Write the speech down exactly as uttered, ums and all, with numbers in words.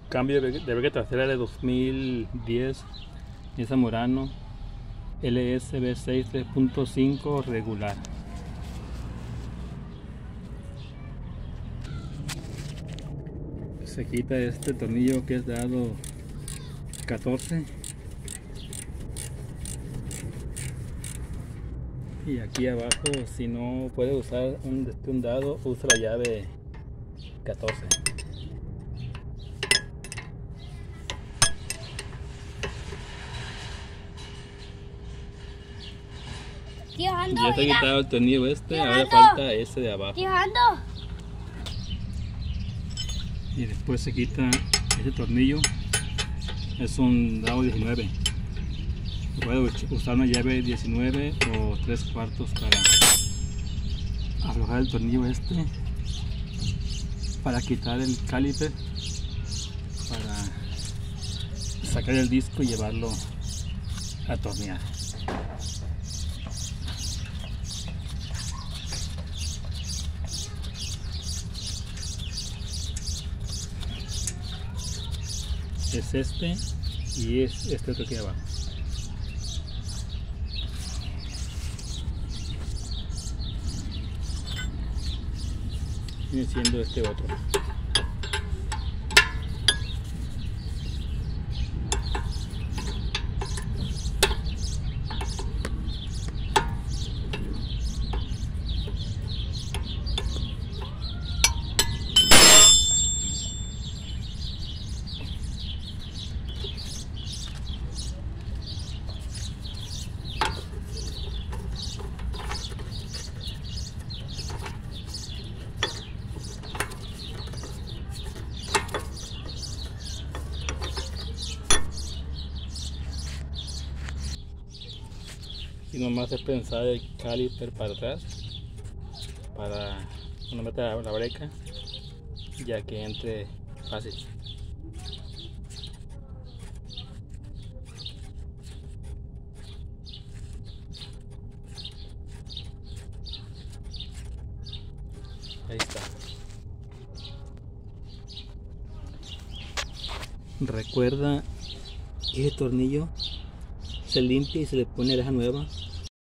Cambio de verga trasera de dos mil diez, Nissan Murano L S V seis tres punto cinco regular. Se quita este tornillo que es dado catorce, y aquí abajo, si no puede usar un, un dado, usa la llave catorce. Tío Ando, ya está mira. quitado el tornillo este, Tío ahora Ando. falta ese de abajo. Tío Ando. Y después se quita este tornillo, es un dado diecinueve. Puede usar una llave diecinueve o tres cuartos para aflojar el tornillo este, para quitar el caliper, para sacar el disco y llevarlo a atornillar. Es este y es este otro que abajo. Viene siendo este otro. Y nomás es pensar el caliper para atrás, para no meter la breca, ya que entre fácil. Ahí está. Recuerda, ese tornillo se limpia y se le pone oreja nueva.